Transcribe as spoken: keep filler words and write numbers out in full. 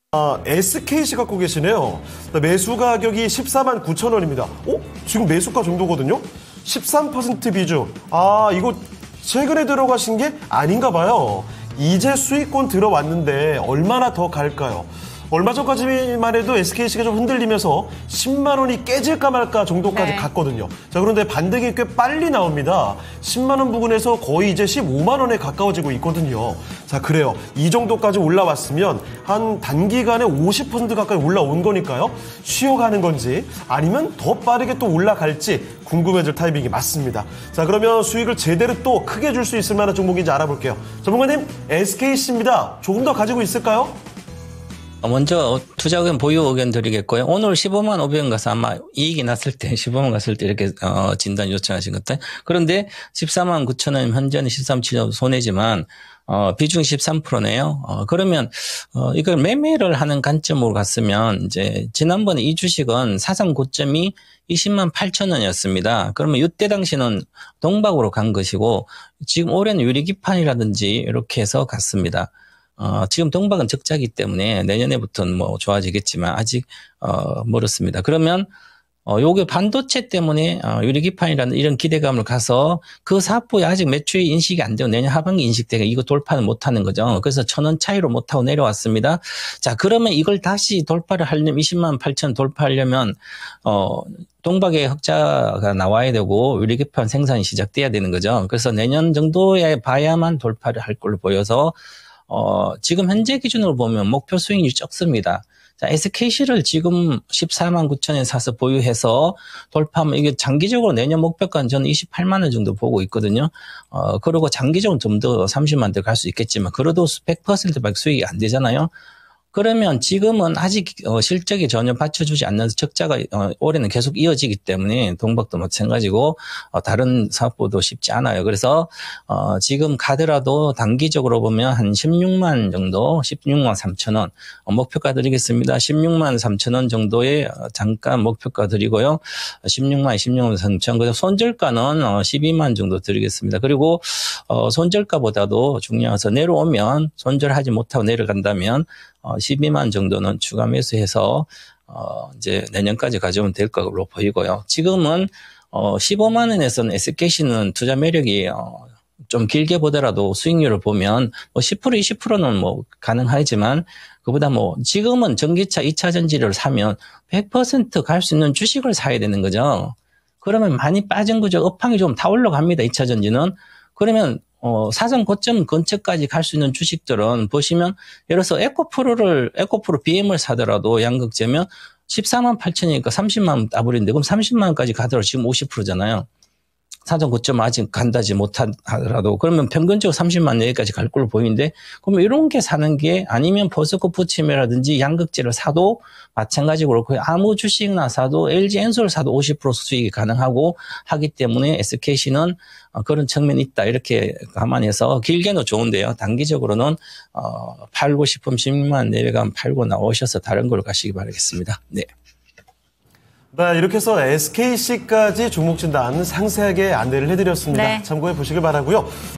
아, 에스케이씨 갖고 계시네요. 매수 가격이 십사만 구천 원입니다. 어? 지금 매수가 정도거든요? 십삼 퍼센트 비중. 아, 이거 최근에 들어가신 게 아닌가 봐요. 이제 수익권 들어왔는데 얼마나 더 갈까요? 얼마 전까지만 해도 에스케이씨가 좀 흔들리면서 십만 원이 깨질까 말까 정도까지 네. 갔거든요. 자, 그런데 반등이 꽤 빨리 나옵니다. 십만 원 부근에서 거의 이제 십오만 원에 가까워지고 있거든요. 자, 그래요. 이 정도까지 올라왔으면 한 단기간에 오십 퍼센트 가까이 올라온 거니까요. 쉬어가는 건지 아니면 더 빠르게 또 올라갈지 궁금해질 타이밍이 맞습니다. 자, 그러면 수익을 제대로 또 크게 줄 수 있을 만한 종목인지 알아볼게요. 전문가님, 에스케이씨입니다. 조금 더 가지고 있을까요? 먼저 투자 의견 보유 의견 드리겠고요. 오늘 십오만 오백 원 가서 아마 이익이 났을 때 십오만 원 갔을 때 이렇게 어, 진단 요청하신 것 같아요. 그런데 십사만 구천 원 현재는 십삼, 칠 점 손해지만 어, 비중 십삼 퍼센트네요. 어, 그러면 어, 이걸 매매를 하는 관점으로 갔으면 이제 지난번에 이 주식은 사상 고점이 이십만 팔천 원이었습니다. 그러면 이때 당시는 동박으로 간 것이고 지금 올해는 유리기판이라든지 이렇게 해서 갔습니다. 어, 지금 동박은 적자이기 때문에 내년에부터는 뭐 좋아지겠지만 아직, 어, 멀었습니다. 그러면, 어, 요게 반도체 때문에, 어, 유리기판이라는 이런 기대감을 가서 그 사업부에 아직 매출이 인식이 안 되고 내년 하반기 인식되가 이거 돌파는 못 하는 거죠. 그래서 천 원 차이로 못 하고 내려왔습니다. 자, 그러면 이걸 다시 돌파를 하려면 이십만 팔천 돌파하려면, 어, 동박의 흑자가 나와야 되고 유리기판 생산이 시작돼야 되는 거죠. 그래서 내년 정도에 봐야만 돌파를 할 걸로 보여서 어, 지금 현재 기준으로 보면 목표 수익률이 적습니다. 자, 에스케이씨를 지금 십사만 구천 원에 사서 보유해서 돌파하면 이게 장기적으로 내년 목표가는 저는 이십팔만 원 정도 보고 있거든요. 어, 그리고 장기적으로 좀 더 삼십만 원 더 갈 수 있겠지만 그래도 백 퍼센트밖에 수익이 안 되잖아요. 그러면 지금은 아직 실적이 전혀 받쳐주지 않는 적자가 올해는 계속 이어지기 때문에 동박도 마찬가지고 다른 사업부도 쉽지 않아요. 그래서 지금 가더라도 단기적으로 보면 한 십육만 정도, 십육만 삼천 원 목표가 드리겠습니다. 십육만 삼천 원 정도의 잠깐 목표가 드리고요. 십육만, 십육만 삼천 원. 손절가는 십이만 정도 드리겠습니다. 그리고 손절가보다도 중요해서 내려오면 손절하지 못하고 내려간다면 어, 십이만 정도는 추가 매수해서, 어, 이제 내년까지 가져오면 될 걸로 보이고요. 지금은, 어, 십오만 원에서는 에스케이씨는 투자 매력이, 어, 좀 길게 보더라도 수익률을 보면 뭐 십 퍼센트, 이십 퍼센트는 뭐 가능하지만 그보다 뭐 지금은 전기차 이 차 전지를 사면 백 퍼센트 갈 수 있는 주식을 사야 되는 거죠. 그러면 많이 빠진 거죠. 업황이 좀 다 올라갑니다. 이 차 전지는. 그러면 어, 사상 고점 근처까지 갈 수 있는 주식들은 보시면, 예를 들어서 에코프로를, 에코프로 비엠을 사더라도 양극재면 십사만 팔천이니까 삼십만 원 따버리는데, 그럼 삼십만 원까지 가더라도 지금 오십 퍼센트잖아요. 사상 고점 아직 간다지 못하더라도, 그러면 평균적으로 삼십만 원 여기까지 갈 걸로 보이는데, 그러면 이런 게 사는 게 아니면 버스코 부침이라든지 양극재를 사도 마찬가지로 거의 아무 주식이나 사도 엘지엔솔을 사도 오십 퍼센트 수익이 가능하고 하기 때문에 에스케이씨는 그런 측면이 있다. 이렇게 감안해서 길게는 좋은데요. 단기적으로는 어, 팔고 싶으면 십육만 원 내외가면 팔고 나오셔서 다른 걸로 가시기 바라겠습니다. 네. 네, 이렇게 해서 에스케이씨까지 종목 진단 상세하게 안내를 해드렸습니다. 네. 참고해 보시길 바라고요.